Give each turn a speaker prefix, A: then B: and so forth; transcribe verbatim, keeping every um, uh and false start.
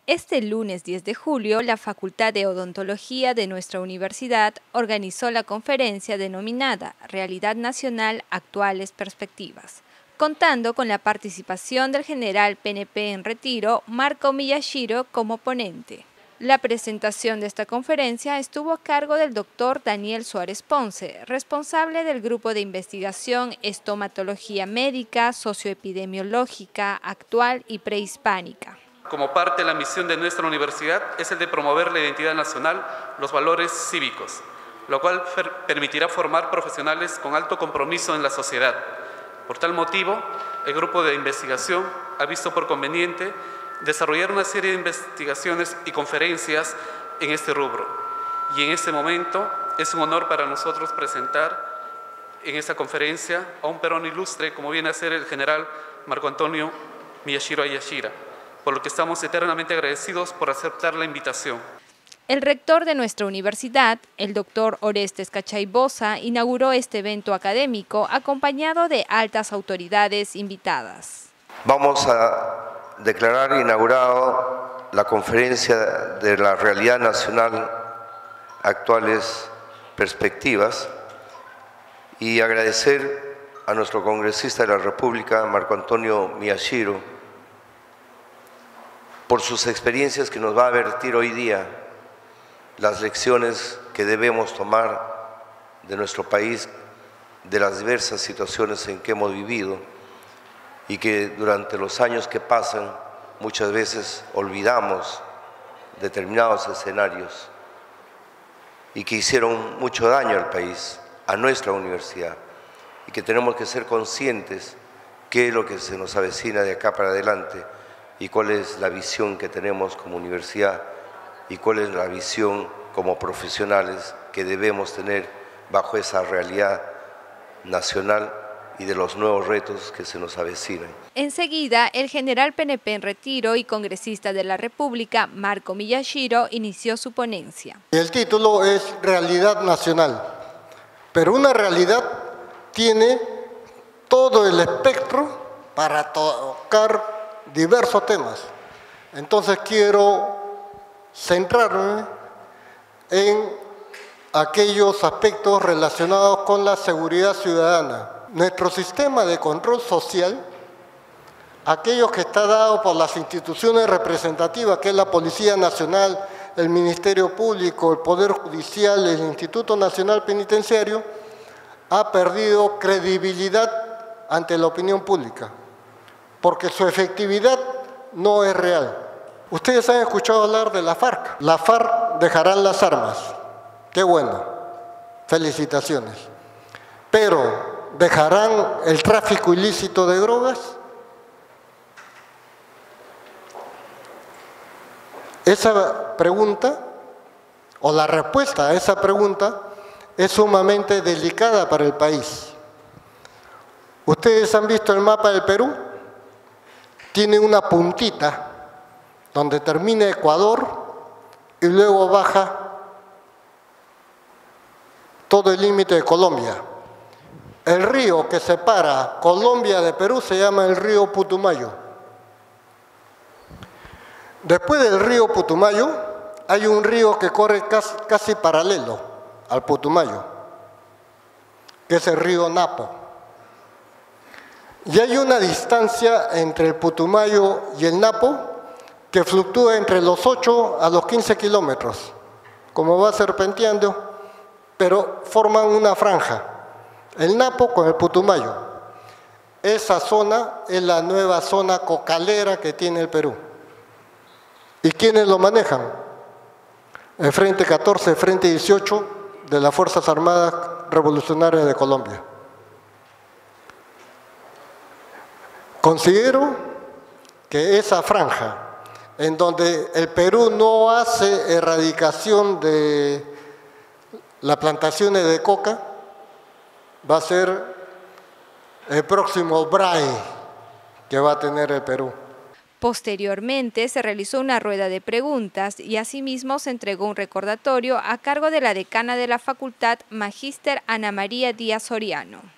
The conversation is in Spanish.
A: Este lunes diez de julio, la Facultad de Odontología de nuestra universidad organizó la conferencia denominada Realidad Nacional, Actuales Perspectivas, contando con la participación del general P N P en retiro, Marco Miyashiro, como ponente. La presentación de esta conferencia estuvo a cargo del doctor Daniel Suárez Ponce, responsable del Grupo de Investigación Estomatología Médica, Socioepidemiológica, Actual y Prehispánica.
B: Como parte de la misión de nuestra universidad es el de promover la identidad nacional, los valores cívicos, lo cual permitirá formar profesionales con alto compromiso en la sociedad. Por tal motivo, el grupo de investigación ha visto por conveniente desarrollar una serie de investigaciones y conferencias en este rubro. Y en este momento es un honor para nosotros presentar en esta conferencia a un peruano ilustre, como viene a ser el general Marco Antonio Miyashiro Ayashira, por lo que estamos eternamente agradecidos por aceptar la invitación.
A: El rector de nuestra universidad, el doctor Orestes Cachaybosa, inauguró este evento académico acompañado de altas autoridades invitadas.
C: Vamos a declarar inaugurado la conferencia de la Realidad Nacional, Actuales Perspectivas, y agradecer a nuestro congresista de la República, Marco Antonio Miyashiro, por sus experiencias que nos va a vertir hoy día las lecciones que debemos tomar de nuestro país, de las diversas situaciones en que hemos vivido y que durante los años que pasan muchas veces olvidamos determinados escenarios y que hicieron mucho daño al país, a nuestra universidad, y que tenemos que ser conscientes qué es lo que se nos avecina de acá para adelante y cuál es la visión que tenemos como universidad y cuál es la visión como profesionales que debemos tener bajo esa realidad nacional y de los nuevos retos que se nos avecinan.
A: Enseguida, el general P N P en retiro y congresista de la República, Marco Miyashiro, inició su ponencia.
D: El título es Realidad Nacional, pero una realidad tiene todo el espectro para tocar diversos temas. Entonces quiero centrarme en aquellos aspectos relacionados con la seguridad ciudadana. Nuestro sistema de control social, aquello que está dado por las instituciones representativas, que es la Policía Nacional, el Ministerio Público, el Poder Judicial, el Instituto Nacional Penitenciario, ha perdido credibilidad ante la opinión pública, porque su efectividad no es real. Ustedes han escuchado hablar de la FARC. La FARC dejarán las armas. Qué bueno. Felicitaciones. Pero, ¿dejarán el tráfico ilícito de drogas? Esa pregunta, o la respuesta a esa pregunta, es sumamente delicada para el país. ¿Ustedes han visto el mapa del Perú? Tiene una puntita donde termina Ecuador y luego baja todo el límite de Colombia. El río que separa Colombia de Perú se llama el río Putumayo. Después del río Putumayo hay un río que corre casi, casi paralelo al Putumayo, que es el río Napo. Y hay una distancia entre el Putumayo y el Napo que fluctúa entre los ocho a los quince kilómetros, como va serpenteando, pero forman una franja, el Napo con el Putumayo. Esa zona es la nueva zona cocalera que tiene el Perú. ¿Y quiénes lo manejan? El Frente catorce, Frente dieciocho de las Fuerzas Armadas Revolucionarias de Colombia. Considero que esa franja, en donde el Perú no hace erradicación de las plantaciones de coca, va a ser el próximo B R A E que va a tener el Perú.
A: Posteriormente se realizó una rueda de preguntas y asimismo se entregó un recordatorio a cargo de la decana de la facultad, Magíster Ana María Díaz Soriano.